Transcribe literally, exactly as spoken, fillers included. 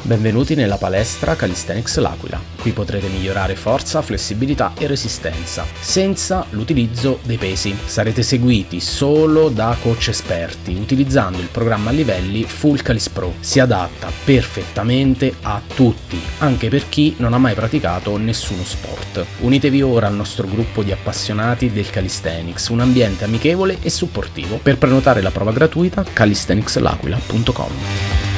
Benvenuti nella palestra Calisthenics L'Aquila. Qui potrete migliorare forza, flessibilità e resistenza, senza l'utilizzo dei pesi. Sarete seguiti solo da coach esperti, utilizzando il programma a livelli Full Calis Pro. Si adatta perfettamente a tutti, anche per chi non ha mai praticato nessuno sport. Unitevi ora al nostro gruppo di appassionati del calisthenics, un ambiente amichevole e supportivo. Per prenotare la prova gratuita calisthenics l'aquila punto com.